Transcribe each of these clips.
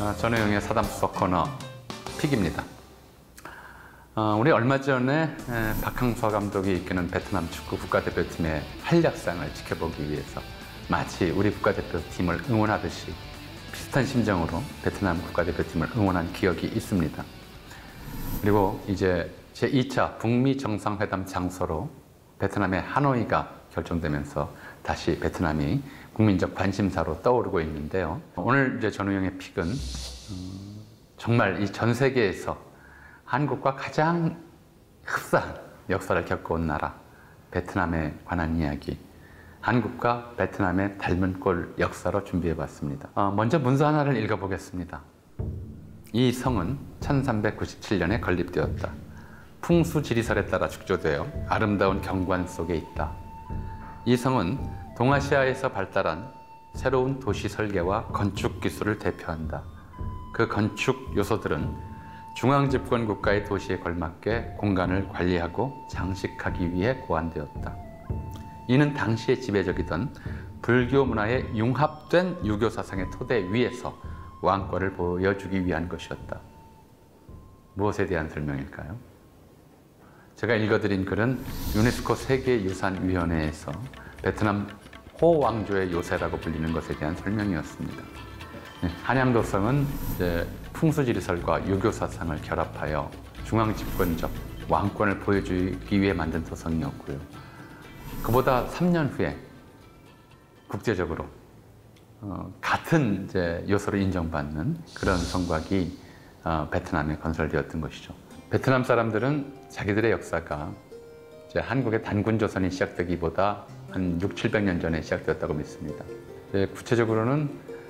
전우영의 사담수석 코너 픽입니다. 우리 얼마 전에 박항서 감독이 이끄는 베트남 축구 국가대표팀의 활약상을 지켜보기 위해서 마치 우리 국가대표팀을 응원하듯이 비슷한 심정으로 베트남 국가대표팀을 응원한 기억이 있습니다. 그리고 이제 제2차 북미 정상회담 장소로 베트남의 하노이가 결정되면서 다시 베트남이 국민적 관심사로 떠오르고 있는데요. 오늘 이제 전우영의 픽은 정말 이 전 세계에서 한국과 가장 흡사한 역사를 겪어온 나라 베트남에 관한 이야기, 한국과 베트남의 닮은 꼴 역사로 준비해봤습니다. 먼저 문서 하나를 읽어보겠습니다. 이 성은 1397년에 건립되었다. 풍수지리설에 따라 축조되어 아름다운 경관 속에 있다. 이 성은 동아시아에서 발달한 새로운 도시 설계와 건축 기술을 대표한다. 그 건축 요소들은 중앙집권 국가의 도시에 걸맞게 공간을 관리하고 장식하기 위해 고안되었다. 이는 당시에 지배적이던 불교 문화의 융합된 유교 사상의 토대 위에서 왕권을 보여주기 위한 것이었다. 무엇에 대한 설명일까요? 제가 읽어드린 글은 유네스코 세계유산위원회에서 베트남 호왕조의 요새라고 불리는 것에 대한 설명이었습니다. 한양도성은 이제 풍수지리설과 유교 사상을 결합하여 중앙집권적 왕권을 보여주기 위해 만든 도성이었고요. 그보다 3년 후에 국제적으로 같은 이제 요소로 인정받는 그런 성곽이 베트남에 건설되었던 것이죠. 베트남 사람들은 자기들의 역사가 이제 한국의 단군조선이 시작되기보다 한 600~700년 전에 시작되었다고 믿습니다. 구체적으로는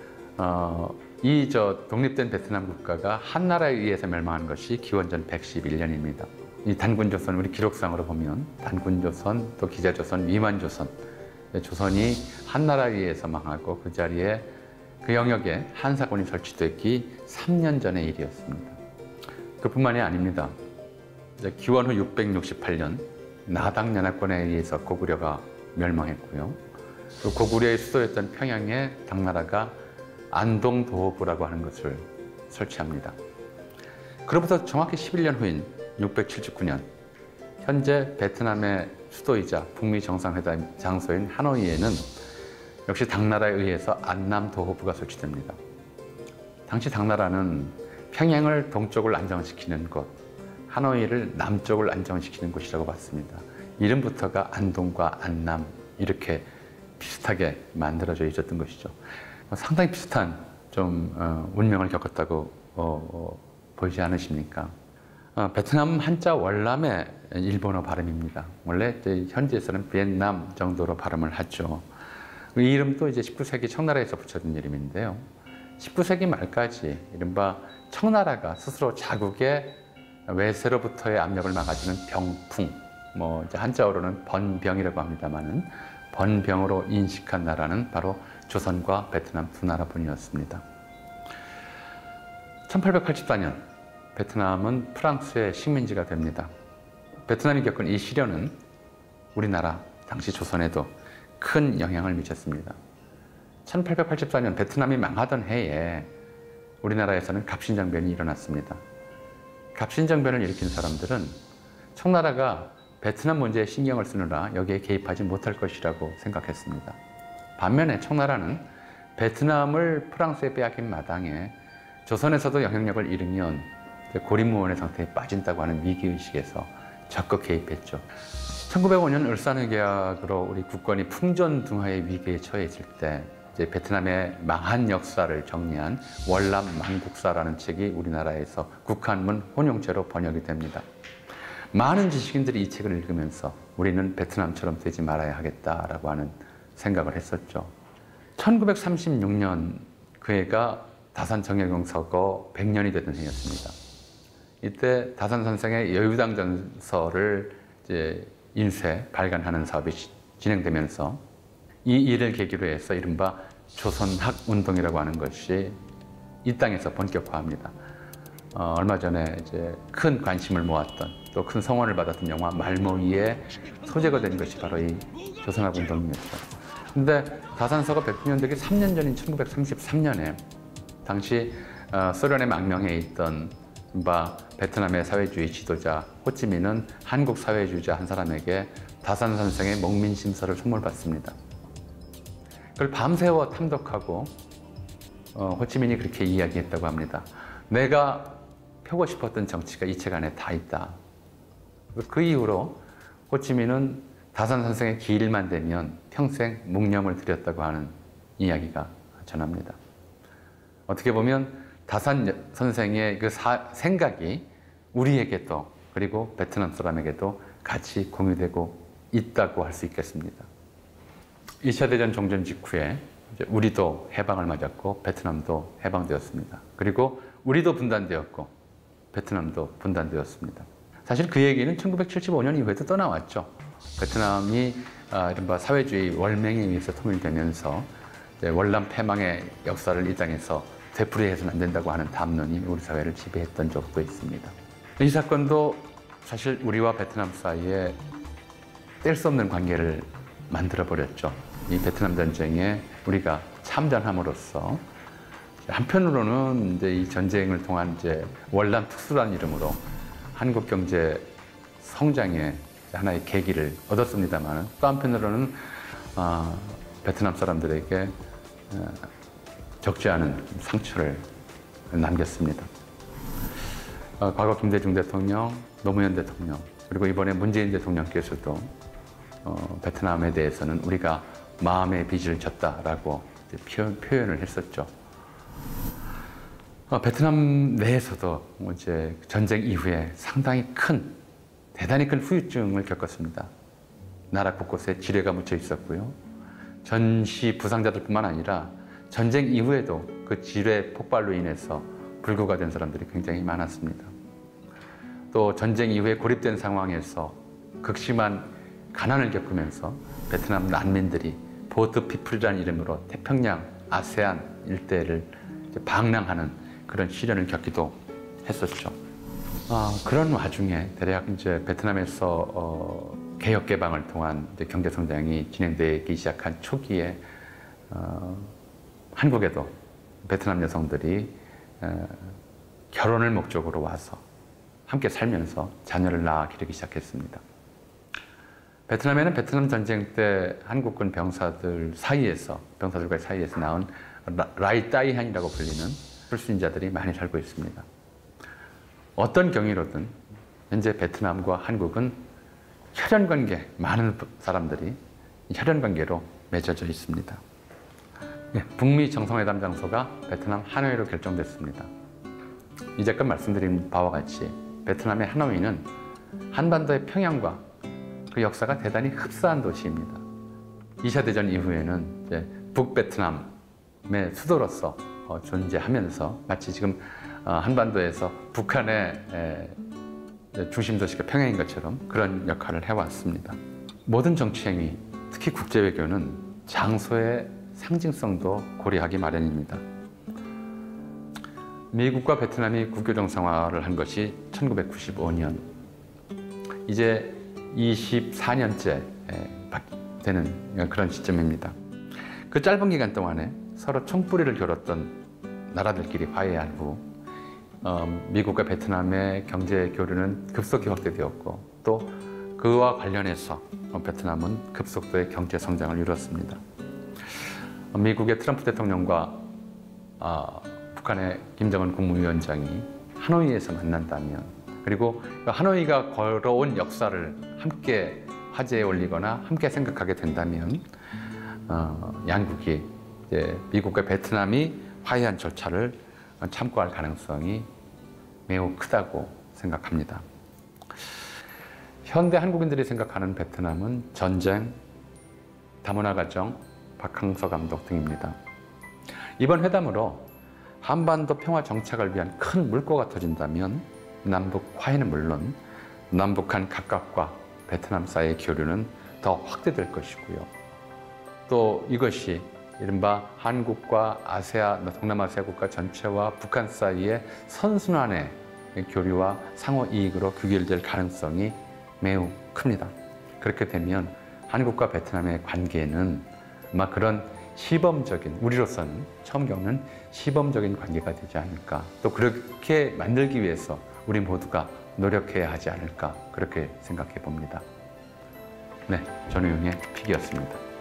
이 독립된 베트남 국가가 한 나라에 의해서 멸망한 것이 기원전 111년입니다. 이 단군조선, 우리 기록상으로 보면 단군조선, 또 기자조선, 위만조선, 조선이 한 나라에 의해서 망하고 그 자리에 그 영역에 한사군이 설치되기 3년 전의 일이었습니다. 그뿐만이 아닙니다. 기원 후 668년 나당연합군에 의해서 고구려가 멸망했고요. 또 고구려의 수도였던 평양에 당나라가 안동도호부라고 하는 것을 설치합니다. 그로부터 정확히 11년 후인 679년 현재 베트남의 수도이자 북미 정상회담 장소인 하노이에는 역시 당나라에 의해서 안남도호부가 설치됩니다. 당시 당나라는 평양을 동쪽을 안정시키는 곳, 하노이를 남쪽을 안정시키는 곳이라고 봤습니다. 이름부터가 안동과 안남 이렇게 비슷하게 만들어져 있었던 것이죠. 상당히 비슷한 운명을 겪었다고 보이지 않으십니까? 베트남 한자 월남의 일본어 발음입니다. 원래 현지에서는 비엔남 정도로 발음을 하죠. 이 이름도 이제 19세기 청나라에서 붙여진 이름인데요. 19세기 말까지 이른바 청나라가 스스로 자국의 외세로부터의 압력을 막아주는 병풍, 이제 한자어로는 번병이라고 합니다만은 번병으로 인식한 나라는 바로 조선과 베트남 두 나라뿐이었습니다. 1884년 베트남은 프랑스의 식민지가 됩니다. 베트남이 겪은 이 시련은 우리나라 당시 조선에도 큰 영향을 미쳤습니다. 1884년 베트남이 망하던 해에 우리나라에서는 갑신정변이 일어났습니다. 갑신정변을 일으킨 사람들은 청나라가 베트남 문제에 신경을 쓰느라 여기에 개입하지 못할 것이라고 생각했습니다. 반면에 청나라는 베트남을 프랑스에 빼앗긴 마당에 조선에서도 영향력을 잃으면 고립무원의 상태에 빠진다고 하는 위기의식에서 적극 개입했죠. 1905년 울산의 계약으로 우리 국권이 풍전등화의 위기에 처해 있을 때 이제 베트남의 망한 역사를 정리한 월남 망국사라는 책이 우리나라에서 국한문 혼용체로 번역이 됩니다. 많은 지식인들이 이 책을 읽으면서 우리는 베트남처럼 되지 말아야 하겠다라고 하는 생각을 했었죠. 1936년 그 해가 다산 정예경서거 100년이 되던 해였습니다. 이때 다산 선생의 여유당 전서를 이제 인쇄, 발간하는 사업이 진행되면서 이 일을 계기로 해서 이른바 조선학 운동이라고 하는 것이 이 땅에서 본격화합니다. 얼마 전에 이제 큰 관심을 모았던 또 큰 성원을 받았던 영화 말모이의 소재가 된 것이 바로 이 조선학 운동이었죠. 근데 다산서가 100주년 되기 3년 전인 1933년에 당시 소련의 망명에 있던 베트남의 사회주의 지도자 호치민은 한국 사회주의자 한 사람에게 다산 선생의 목민심서를 선물받습니다. 그걸 밤새워 탐독하고 호치민이 그렇게 이야기했다고 합니다. 내가 펴고 싶었던 정치가 이 책 안에 다 있다. 그 이후로 호치민은 다산 선생의 기일만 되면 평생 묵념을 드렸다고 하는 이야기가 전합니다. 어떻게 보면 다산 선생의 그 생각이 우리에게도 그리고 베트남 사람에게도 같이 공유되고 있다고 할 수 있겠습니다. 2차 대전 종전 직후에 우리도 해방을 맞았고 베트남도 해방되었습니다. 그리고 우리도 분단되었고 베트남도 분단되었습니다. 사실 그 얘기는 1975년 이후에도 떠나왔죠. 베트남이 이른바 사회주의 월맹에 의해서 통일되면서 월남 패망의 역사를 이 땅에서 되풀이해서는 안 된다고 하는 담론이 우리 사회를 지배했던 적도 있습니다. 이 사건도 사실 우리와 베트남 사이에 뗄 수 없는 관계를 만들어버렸죠. 이 베트남 전쟁에 우리가 참전함으로써 한편으로는 이제 이 전쟁을 통한 월남 특수라는 이름으로 한국 경제 성장의 하나의 계기를 얻었습니다만 또 한편으로는 베트남 사람들에게 적지 않은 상처를 남겼습니다. 과거 김대중 대통령, 노무현 대통령, 그리고 이번에 문재인 대통령께서도 베트남에 대해서는 우리가 마음의 빚을 졌다라고 표현을 했었죠. 베트남 내에서도 이제 전쟁 이후에 상당히 대단히 큰 후유증을 겪었습니다. 나라 곳곳에 지뢰가 묻혀 있었고요. 전시 부상자들뿐만 아니라 전쟁 이후에도 그 지뢰 폭발로 인해서 불구가 된 사람들이 굉장히 많았습니다. 또 전쟁 이후에 고립된 상황에서 극심한 가난을 겪으면서 베트남 난민들이 보트 피플이라는 이름으로 태평양, 아세안 일대를 방랑하는 그런 시련을 겪기도 했었죠. 그런 와중에 대략 이제 베트남에서 개혁 개방을 통한 경제 성장이 진행되기 시작한 초기에 한국에도 베트남 여성들이 결혼을 목적으로 와서 함께 살면서 자녀를 낳아 기르기 시작했습니다. 베트남에는 베트남 전쟁 때 한국군 병사들과의 사이에서 낳은 라이따이한이라고 불리는 불순자들이 많이 살고 있습니다. 어떤 경위로든 현재 베트남과 한국은 혈연관계, 많은 사람들이 혈연관계로 맺어져 있습니다. 북미 정상회담 장소가 베트남 하노이로 결정됐습니다. 이제껏 말씀드린 바와 같이 베트남의 하노이는 한반도의 평양과 그 역사가 대단히 흡사한 도시입니다. 2차 대전 이후에는 이제 북베트남의 수도로서 존재하면서 마치 지금 한반도에서 북한의 중심 도시가 평양인 것처럼 그런 역할을 해왔습니다. 모든 정치행위, 특히 국제외교는 장소의 상징성도 고려하기 마련입니다. 미국과 베트남이 국교 정상화를 한 것이 1995년, 이제 24년째 되는 그런 시점입니다. 그 짧은 기간 동안에 서로 총뿌리를 겨뤘던 나라들끼리 화해한 후 미국과 베트남의 경제 교류는 급속히 확대되었고 또 그와 관련해서 베트남은 급속도의 경제 성장을 이뤘습니다. 미국의 트럼프 대통령과 북한의 김정은 국무위원장이 하노이에서 만난다면, 그리고 하노이가 걸어온 역사를 함께 화제에 올리거나 함께 생각하게 된다면 양국이 이제 미국과 베트남이 화해한 절차를 참고할 가능성이 매우 크다고 생각합니다. 현대 한국인들이 생각하는 베트남은 전쟁, 다문화 가정, 박항서 감독 등입니다. 이번 회담으로 한반도 평화 정착을 위한 큰 물꼬가 터진다면 남북 화해는 물론 남북한 각각과 베트남 사이의 교류는 더 확대될 것이고요. 또 이것이 이른바 한국과 동남아시아 국가 전체와 북한 사이의 선순환의 교류와 상호 이익으로 귀결될 가능성이 매우 큽니다. 그렇게 되면 한국과 베트남의 관계는 아마 그런 시범적인, 우리로서는 처음 겪는 시범적인 관계가 되지 않을까. 또 그렇게 만들기 위해서 우리 모두가 노력해야 하지 않을까. 그렇게 생각해 봅니다. 네, 전우용의 픽이었습니다.